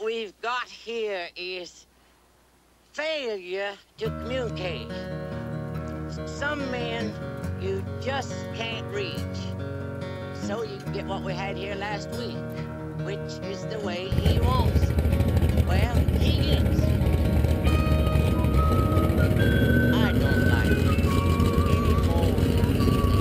we've got here is failure to communicate. Some men you just can't reach. So you can get what we had here last week, which is the way he wants it. Well, he gets it. I don't like it any more than he did.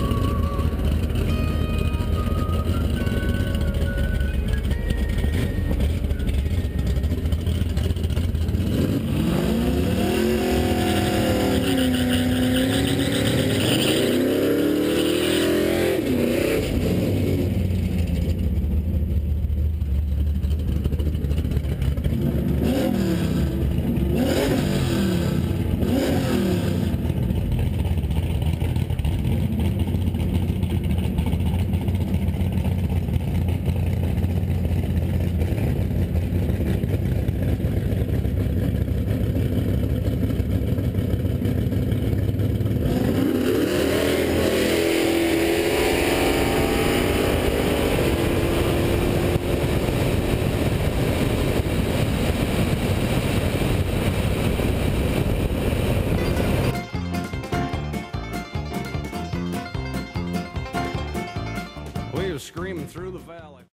We were screaming through the valley.